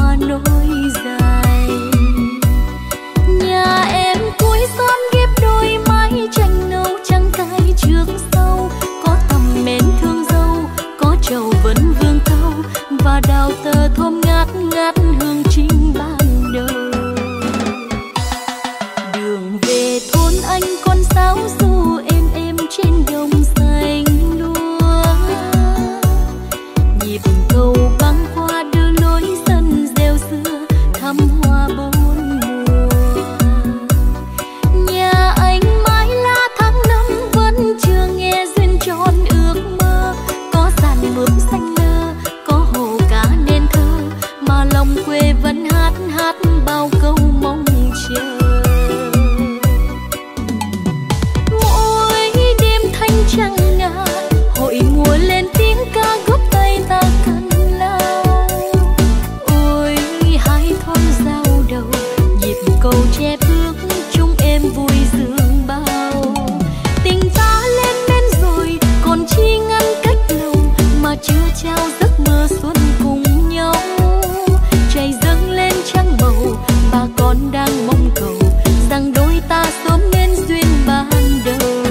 hoa nối dài. Nhà em cuối xóm ghép đôi mái tranh nâu trắng cay trước sau, có tầm mến thương dâu, có trầu vẫn vương câu và đào tơ thơm ngát ngát hương trinh ban đầu. Đường về thôn anh con sáo ru êm trên đồng xanh lúa, nhịp cầu băng qua đưa lối sân rêu xưa thăm hoa bốn mùa. Nhà anh mái lá tháng năm vẫn chưa nghe duyên tròn ước mơ, có dàn mướp xanh lơ, có hồ cá nên thơ, mà lòng quê vẫn hát hát bao câu mong chờ. Mỗi đêm thanh trăng ngà, hội mùa lên tiếng ca góp tay ta cần lao. Ôi hai thôn giao đầu, nhịp cầu che bước chúng em vui dương bao. Tình ta lên bên rồi còn chi ngăn cách lòng, mà chưa trao giấc mơ xuân cùng nhau. Trời dâng lên trăng màu, bà con đang mong cầu rằng đôi ta sớm nên duyên ban đầu.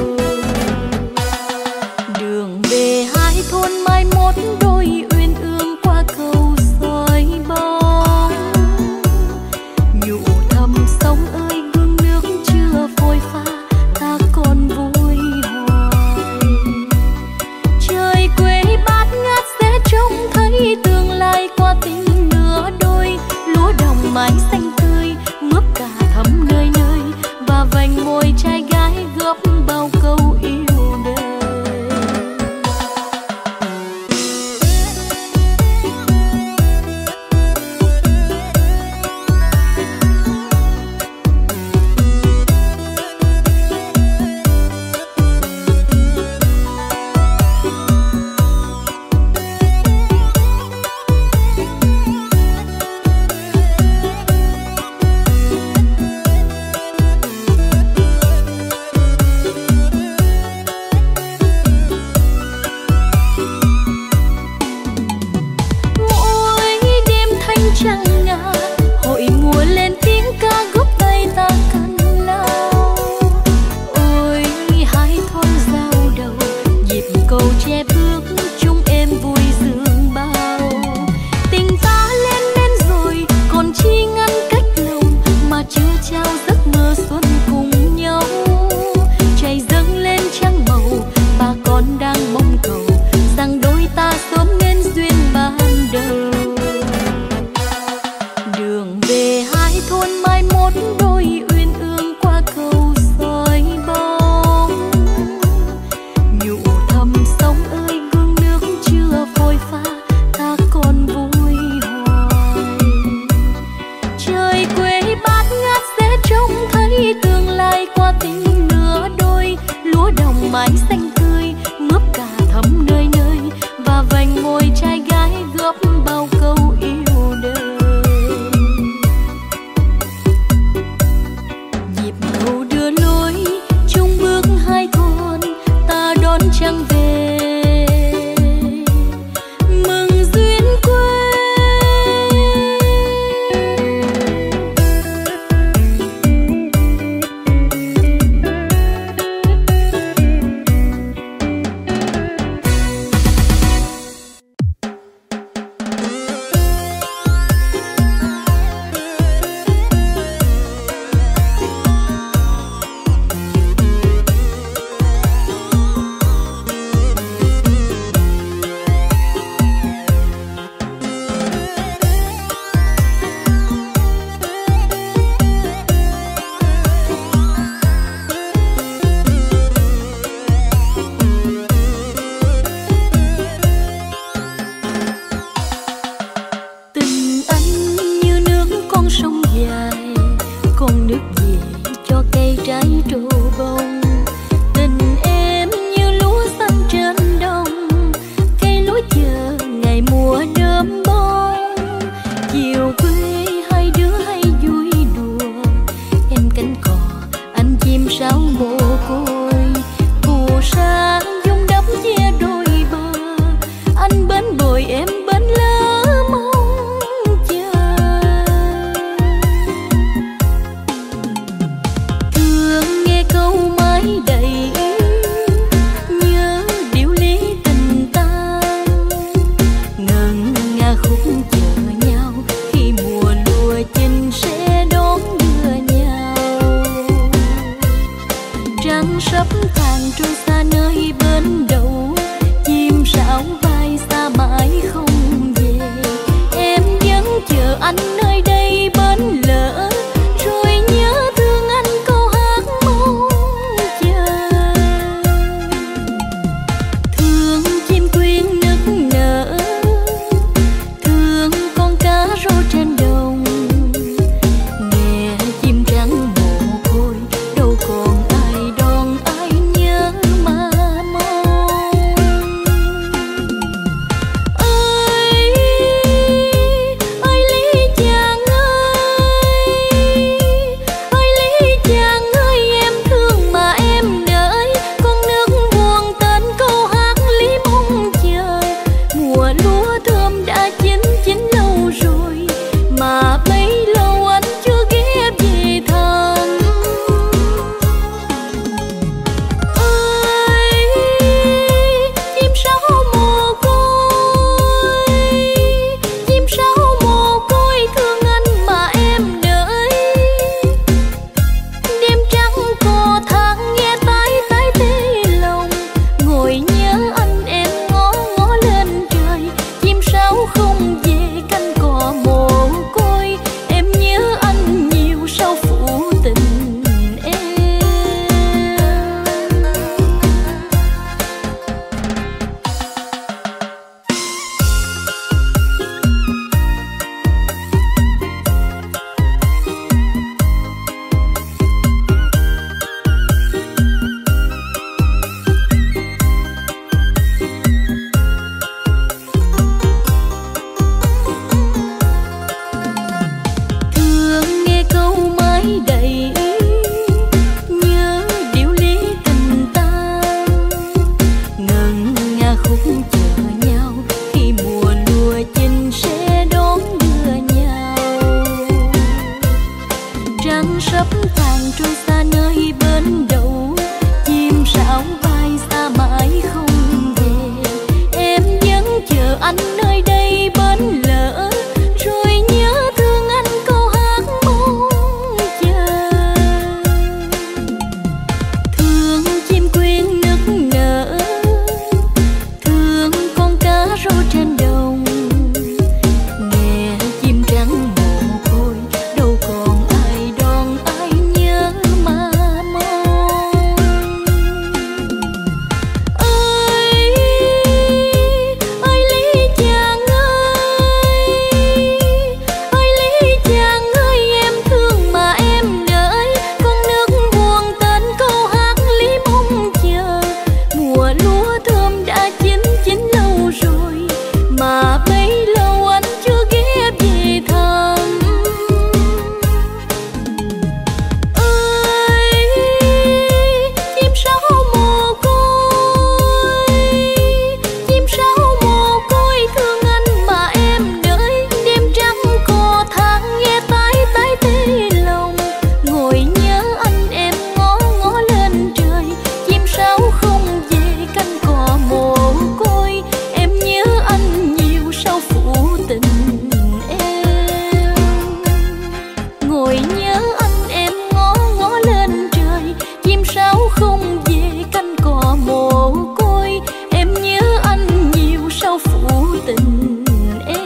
Đường về hai thôn mai mốt đôi uyên ương qua cầu soi bóng. Nhủ thầm sông ơi gương nước chưa phôi pha, ta còn vui hoài. Trời quê bát ngát sẽ trông thấy tương lai qua tình nửa đôi. Lúa đồng mái xanh tươi, mướp cà thắm nơi nơi, và vành môi trai gái góp bao câu yêu đời. Trăng ngà, hội mùa lên tiếng ca góp tay ta cần lao. Ôi hai thôn giao đầu, nhịp cầu che bước chúng em vui dương bao. Tình ta lên bên rồi còn chi ngăn cách lòng, mà chưa trao giấc mơ xuân cùng nhau. Trời dâng lên trăng màu, bà con đang mong cầu rằng đôi ta sớm nên duyên ban đầu. thấp thoáng trôi xa nơi bên đầu, chim sáo bay xa mãi không về. Em vẫn chờ anh nơi đây bên lỡ, rồi nhớ thương anh câu hát mong chờ. Thương chim quyên nức nở, thương con cá rô trên đồng, nghe chim trắng mồ côi đâu còn ai đón ai nhớ mà mong. Ơi ơi Lý chàng ơi Lý chàng ơi, em thương mà em đợi, con nước buồn tên câu hát Lý mong chờ. Mùa lúa thơm đã chín chín lâu rồi, mà bấy lâu anh chưa ghé về thăm. Ơi chim sáo mồ côi, chim sáo mồ côi, thương anh mà em đợi, đêm trăng cò tháng nghe tái tái tê lòng. Ngồi nhớ anh em ngó ngó lên trời, chim sáo không về cánh cò mồ côi, em nhớ anh nhiều sao phụ tình em. Ngồi nhớ anh em ngó ngó lên trời, chim sáo không về cánh cò mồ côi, em nhớ anh nhiều sao phụ tình em.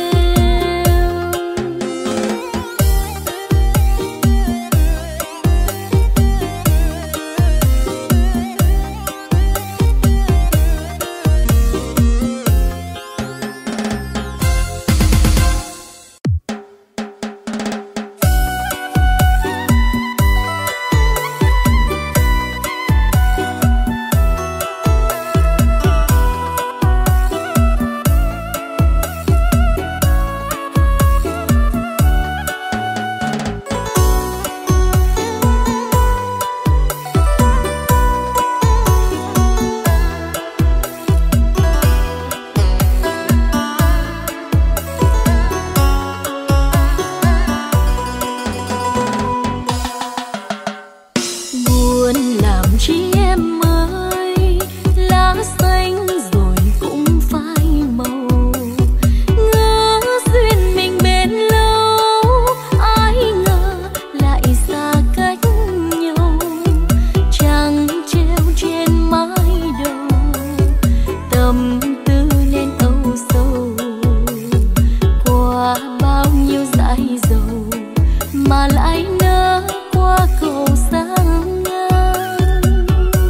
Buồn làm chi em ơi, lá xanh rồi cũng phai màu. Ngỡ duyên mình bền lâu, ai ngờ lại xa cách nhau. Trăng treo trên mái đầu, tâm tư nên âu sầu. Qua bao nhiêu dãi dầu mà lại nỡ qua cầu sang ngang.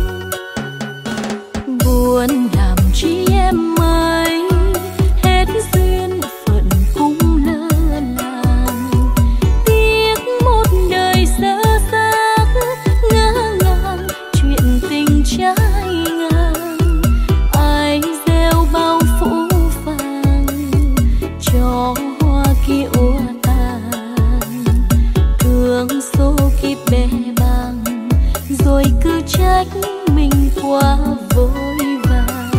Buồn làm chi em ơi, hết duyên phận cũng lỡ làng. Tiếc một đời sơ xác, ngỡ ngàng chuyện tình trái ngang. Ai gieo bao phũ phàng cho hoa kia úa tàn, thương số kiếp bé bàng, rồi cứ trách mình quá vội vàng.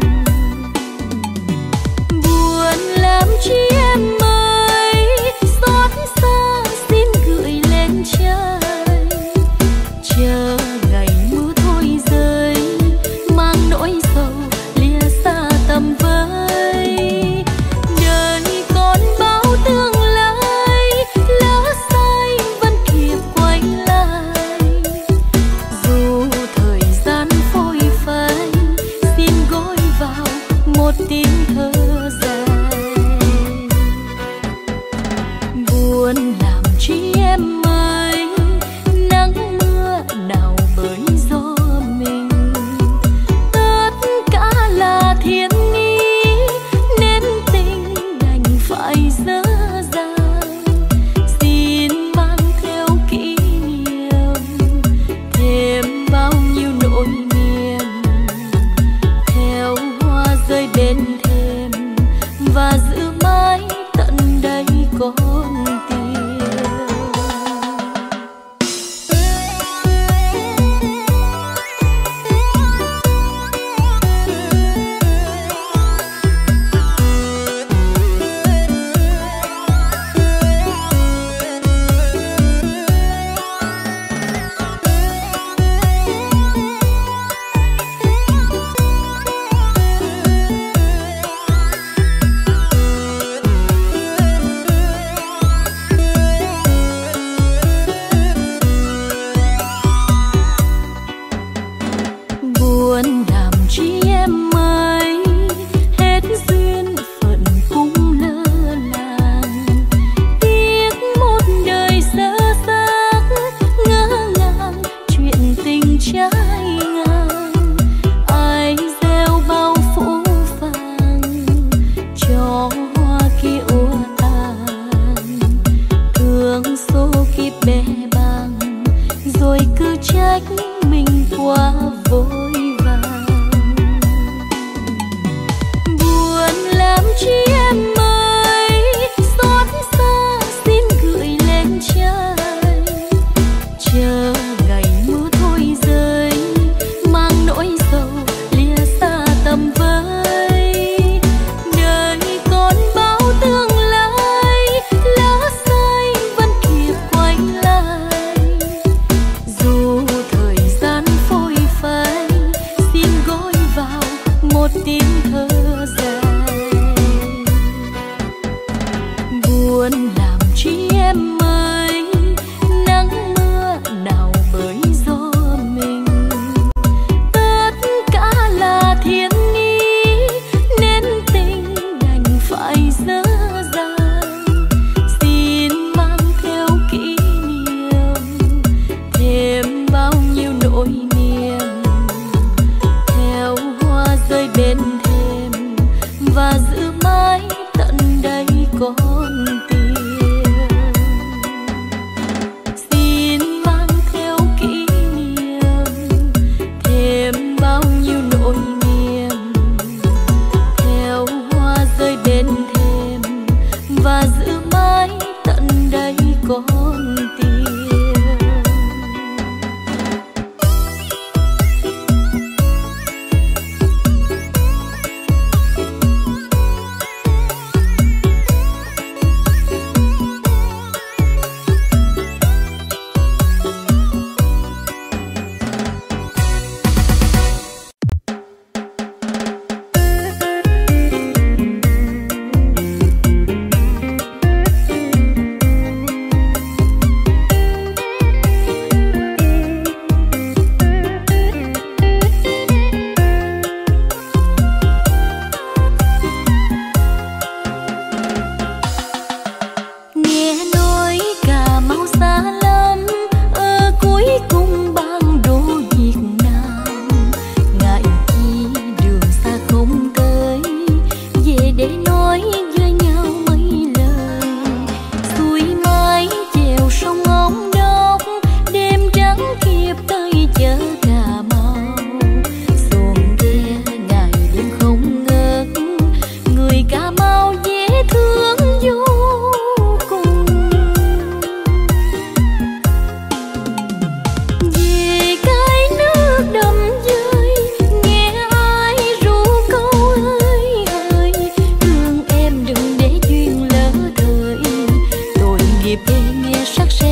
Buồn làm chi em ơi, xót xa xin gửi lên trời, chờ ngày mưa thôi rơi, mang nỗi sầu lìa xa tầm với. Đời còn bao tương lai, lỡ sai vẫn kịp quay lại. Dù thời gian phôi phai, xin gối vào một tiếng thơ dài. Buồn làm chi em ơi, nắng mưa nào bởi gió mình. Tất cả là thiên ý, nên tình đành phải dở dang. Xin mang theo kỷ niệm, thêm bao nhiêu nỗi niềm, theo hoa rơi bên thềm, và giữ mãi tận đây con tim.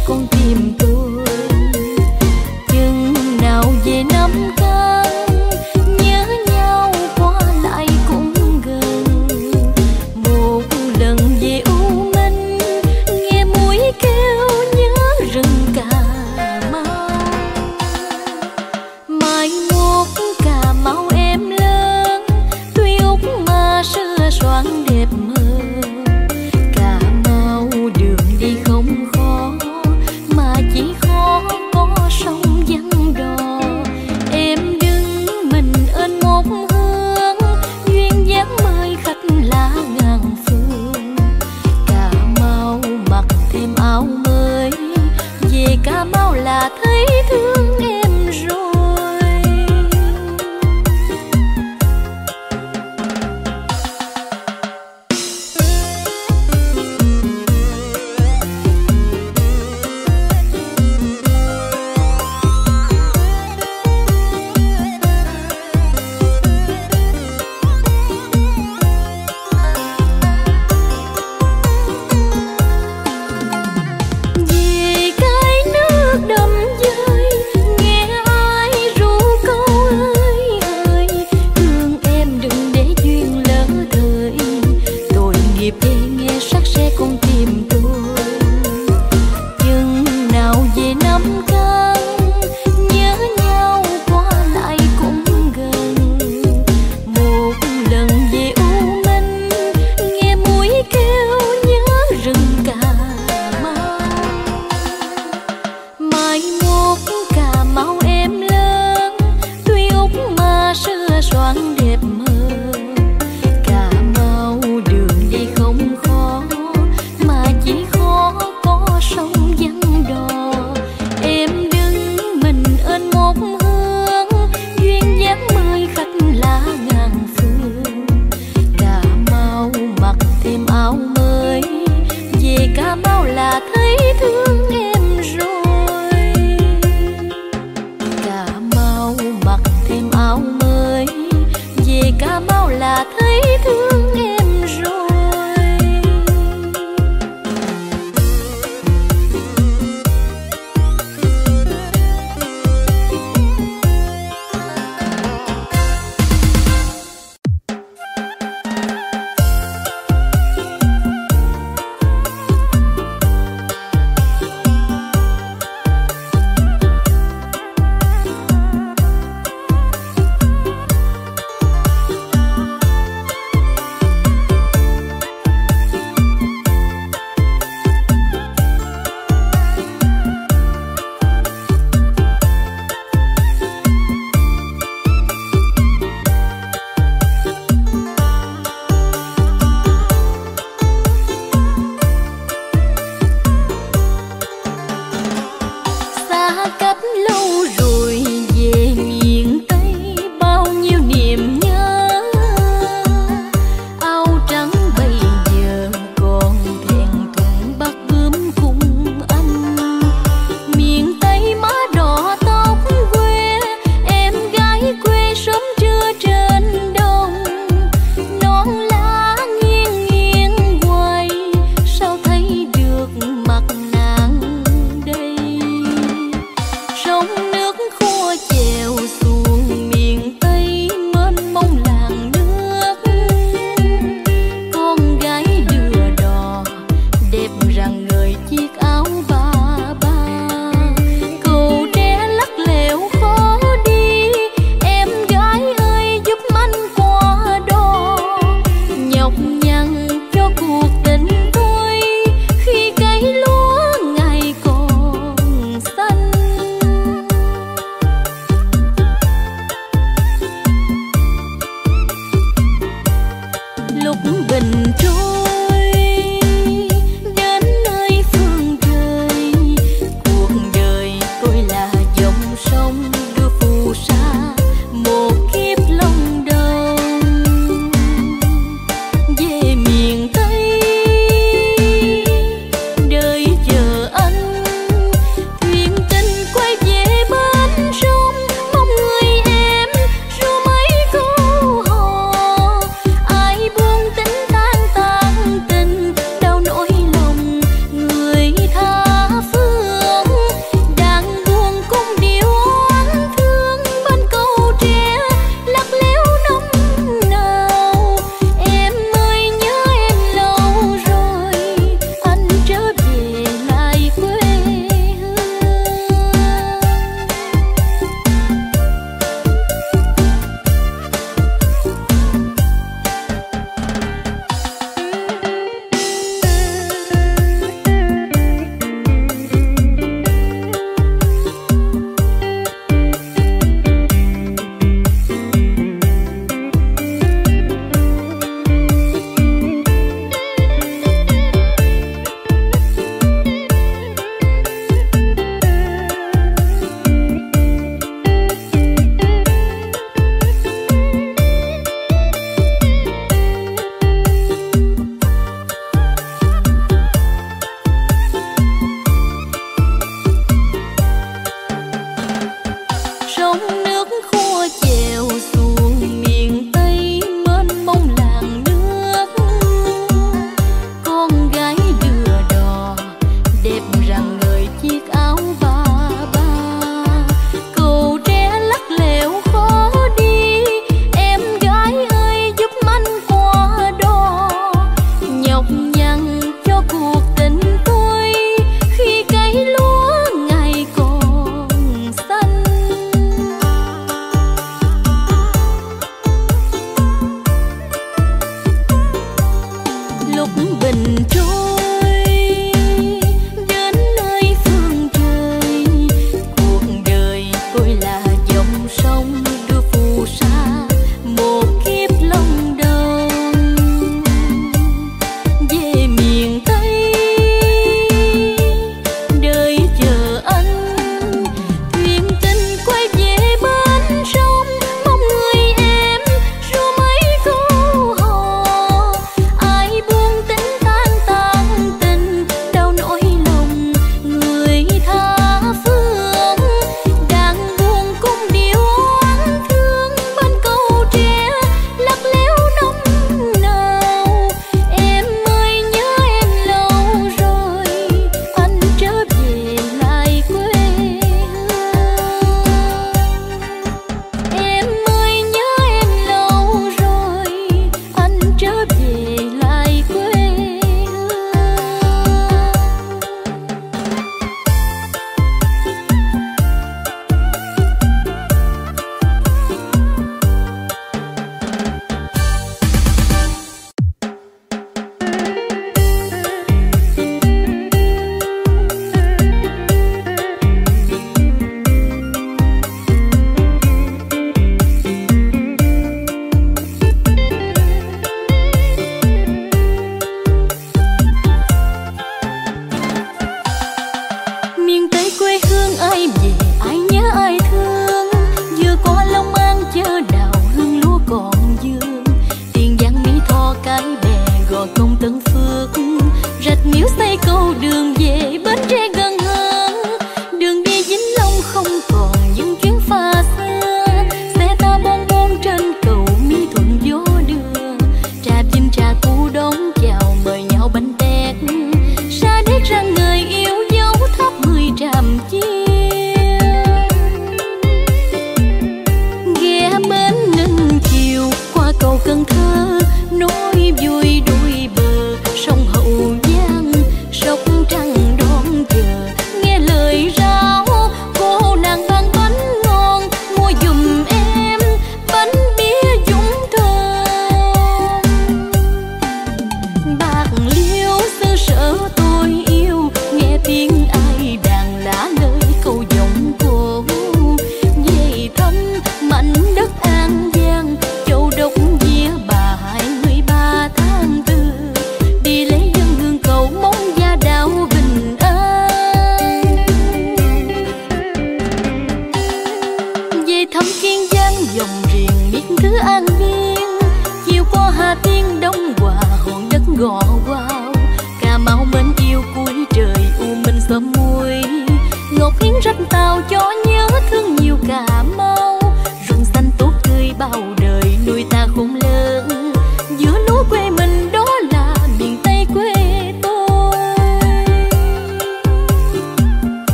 còn tìm tôi. Chừng nào về năm căn nhớ nhau qua lại cũng gần. Một lần về U Minh nghe muối kêu nhớ rừng Cà Mau. Mai mốt Cà Mau em lớn, tuy út mà xưa xoan đẹp mơ. Cà Mau đường đi không khó, mà chỉ khó có sông vắng đò. Em đứng mình ơn một hướng, duyên dáng mời khách lá ngàn phương. Cà Mau mặc thêm áo mới, về Cà Mau là thấy thương em rồi. Vì cái nước đầm dơi, nghe ai ru câu ơi ơi, thương em đừng để duyên lỡ thời. Tội nghiệp để nghe sắc sẽ còn tìm tôi. Chừng nào về năm căn nhớ nhau qua lại cũng gần. Một lần về U Minh nghe muối kêu nhớ rừng Cà Mau. Mai mốt Cà Mau em lớn, tuy út mà xưa xoan đẹp mơ. Cà Mau đường đi không khó, mà chỉ khó có sông vắng đò. Em đứng mình ơn một hướng, duyên dáng mời khách lá ngàn phương. Cà Mau mặc thêm áo mới, về Cà Mau là thấy thương em rồi. Cà Mau mặc thêm áo mới, về Cà Mau là thấy thương em rồi.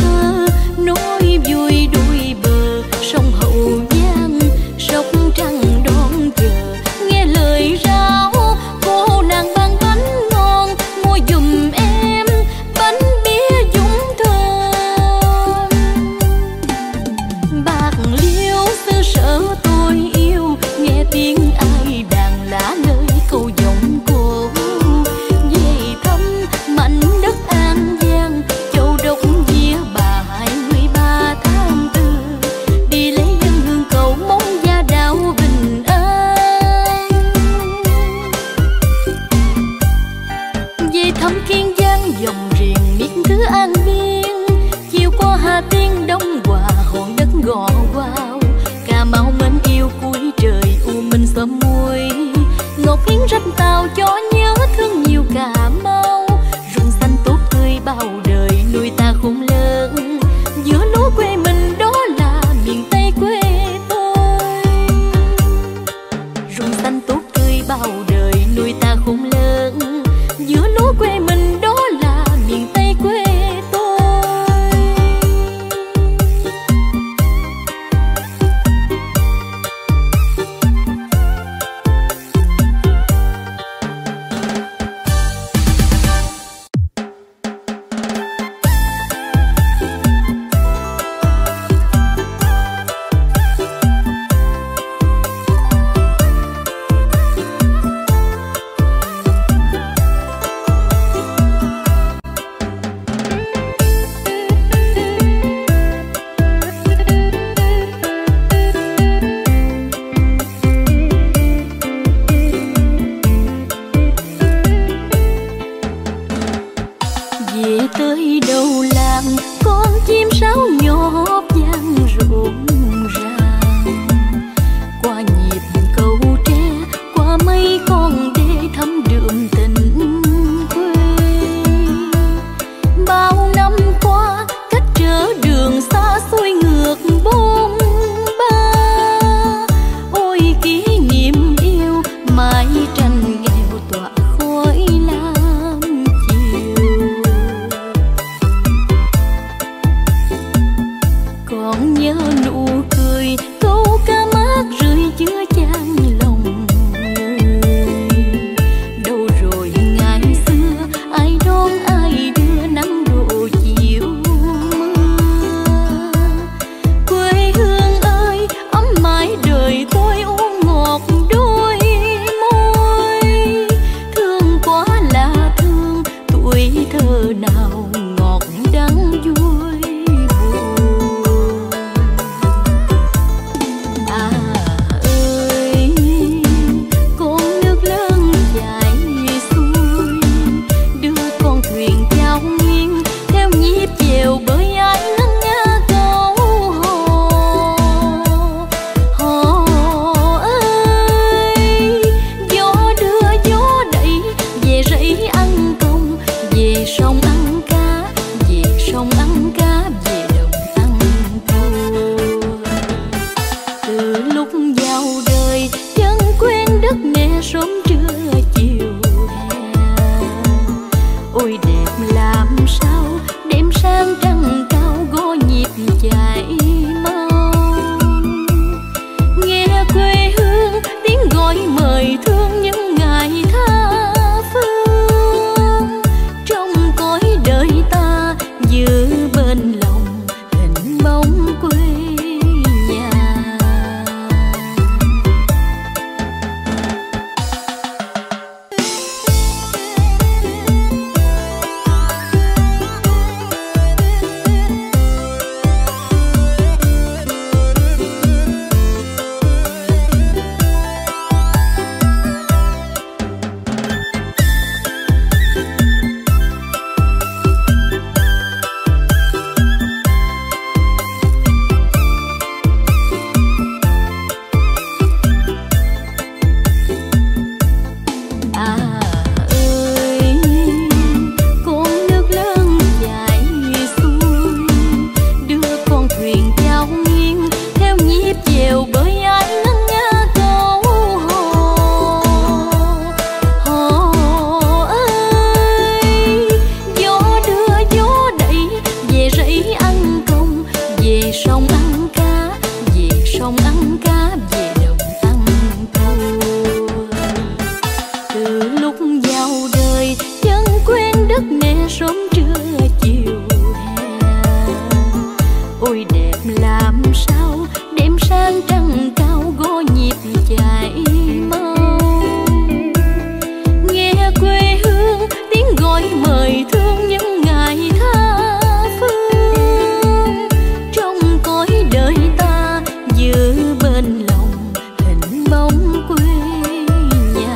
nối vui đuôi bờ sông Hậu Giang, sóc trăng đón chờ nghe lời rao cô nàng ban bánh ngon mua giùm em bánh bía dũng thơm. Bạc Liêu xứ sở tôi yêu nghe tiếng ai đàn lá lời câu giọng cổ về thăm mảnh đất An Giang, Châu Đốc Vía Bà 23 tháng 4 đi lấy dân hương cầu mong gia đạo bình an. Về thăm Kiên Giang dòng riêng miệt thứ An Biên, chiều qua Hà Tiên Đông Hòa hòn đất gò Quao, Cà Mau mến yêu cuối trời u minh xóm muối, ngọc hiến rạch tàu cho nhớ thương nhiều Cà Mau, rừng xanh tốt tươi bao đời nuôi ta khôn lớn, giữa lúa quê mình đó là miền Tây quê tôi. Rừng xanh tốt tươi bao đời nuôi ta khôn lớn, giữa lúa quê mình đó là miền Tây quê tôi. Về tới đầu làng con chim sáo nhóp vang rộn ràng, qua nhịp cầu tre qua mấy con đê thắm đượm tình quê. Bao năm qua cách trở đường xa xôi ngược bôn ba, ôi kỷ niệm yêu mãi tranh nghèo tỏa khói lam chiều. Còn nhớ nụ cười câu ca mát rơi giữa chan lòng người, đâu rồi ngày xưa ai đón ai đưa nắng độ chiều mưa. Quê hương ơi ấm mãi đời tôi uống ngọt đôi môi, thương quá là thương tuổi thơ nào ngọt đắng vui buồn. À ơi con nước lớn chảy xuôi, đưa con thuyền chao nghiêng theo nhịp chèo bơi ai ngân nga câu hò. Hò ơi gió đưa gió đẩy về rẫy ăn công, về sông ăn cá, về sông ăn cá, về đồng ăn cua. Từ lúc vào đời chân quen đất mẹ sớm trưa chiều hè, ôi đẹp làm sao đêm sang trăng cao gõ nhịp chạy mau. Nghe quê hương tiếng gọi mời thương những ngày tha phương, trong cõi đời ta giữ bên lòng ôi đẹp làm sao, đêm sang trăng cao gõ nhịp chạy mau. Nghe quê hương tiếng gọi mời thương những ngày tha phương, trong cõi đời ta giữ bên lòng hình bóng quê nhà.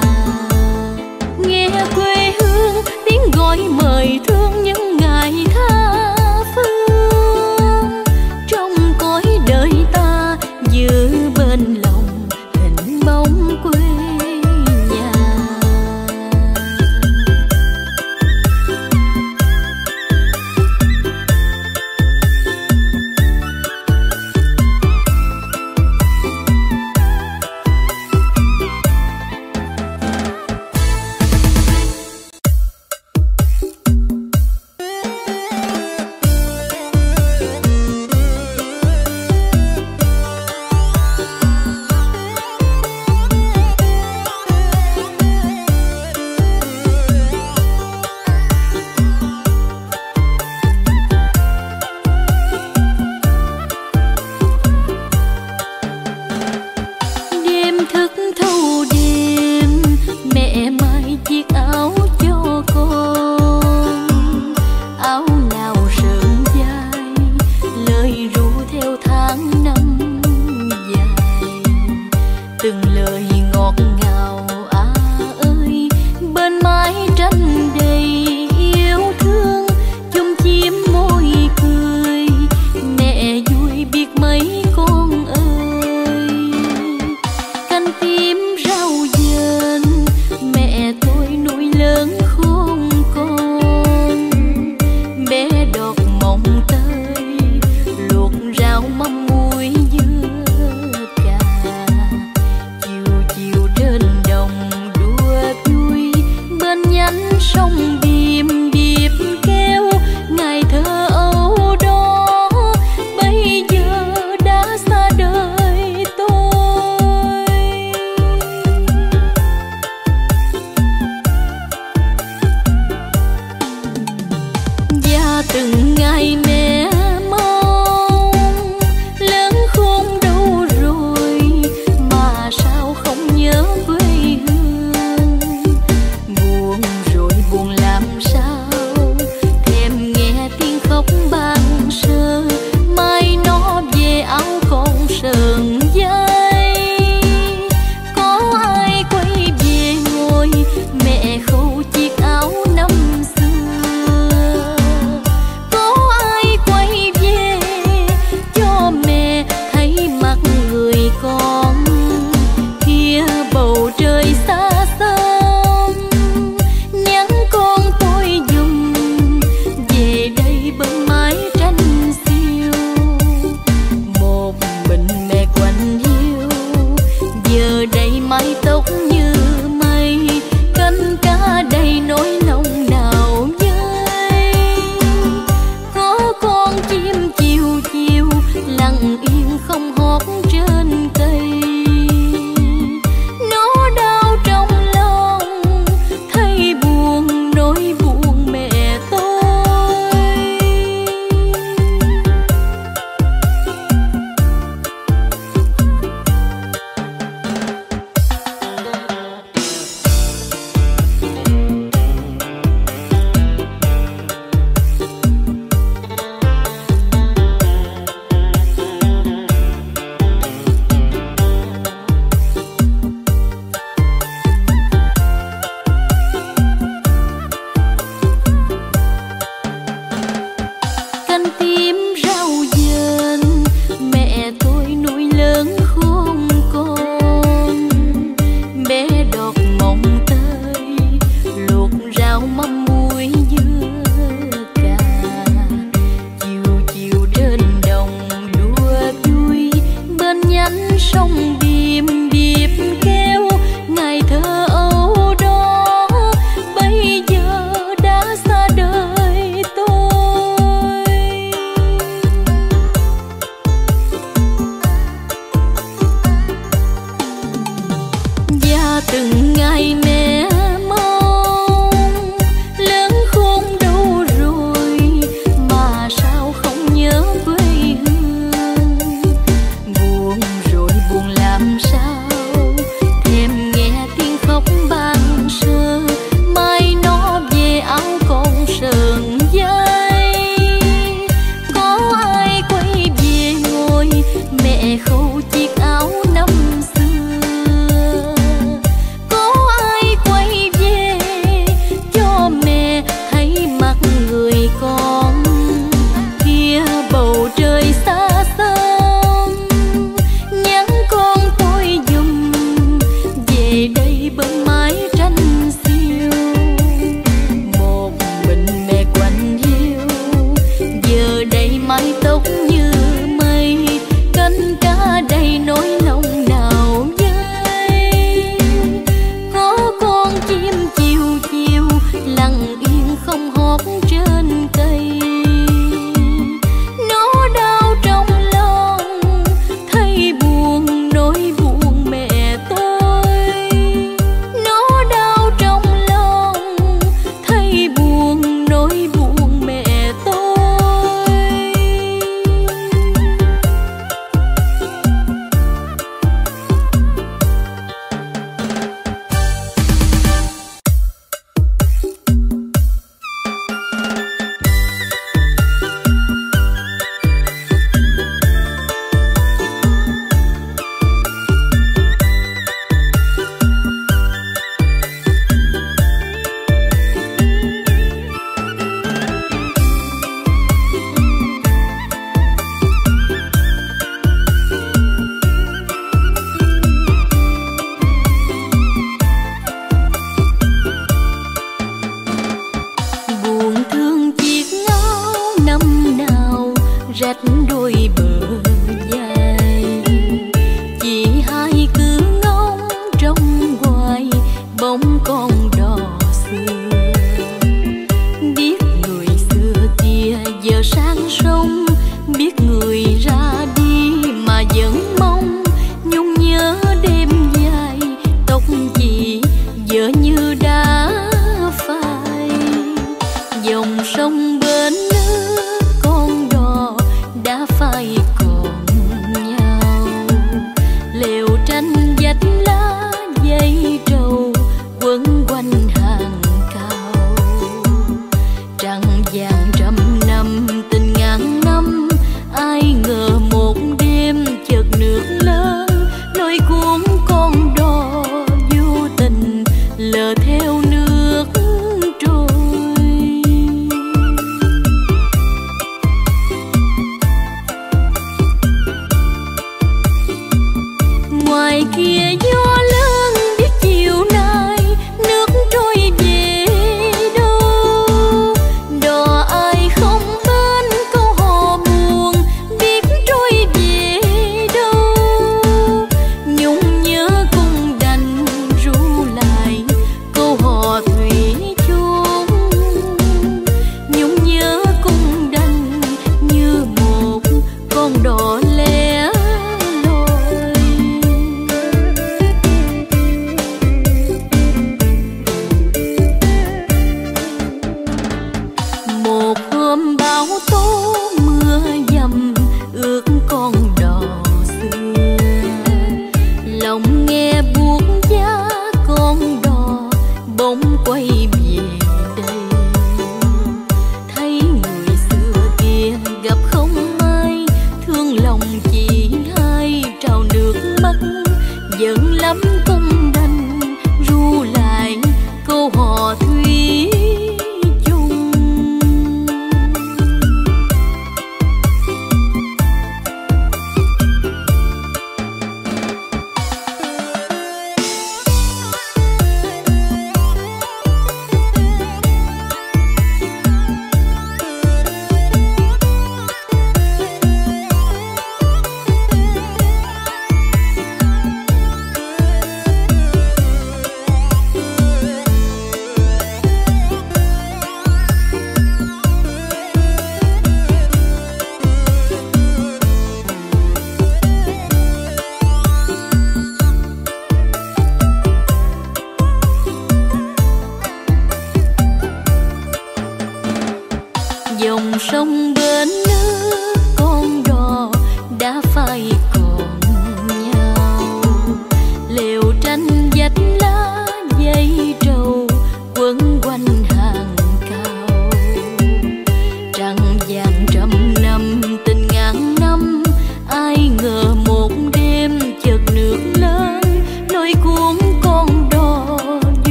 Nghe quê hương tiếng gọi mời thương những ngày tha phương, trong cõi đời ta giữ bên lòng hình bóng quê nhà. quê hương. rách đôi bờ dài. Chỉ hai cứ ngóng trong hoài bóng con đò xưa. Biết người xưa kia giờ sang sông, biết người ra đi mà vẫn mong. Nhung nhớ đêm dài, tóc chị giờ như đã phai. Dòng sông bên nước con đò đã phai còn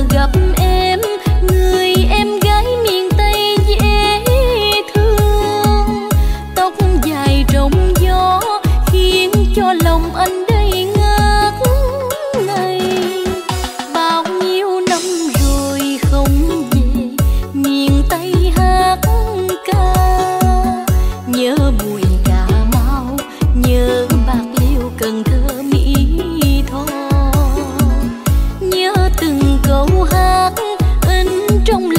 gặp em, người em gái miền Tây dễ thương. Tóc dài rộng gió khiến cho lòng anh đầy ngất ngây. Bao nhiêu năm rồi không về miền Tây hát ca, nhớ bụi Cà Mau, nhớ Bạc Liêu, Cần Thơ, Mỹ Tho. Nhớ từng câu hát in trong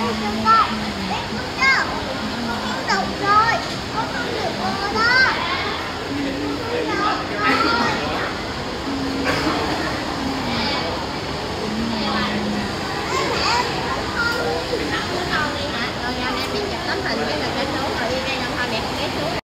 Bye.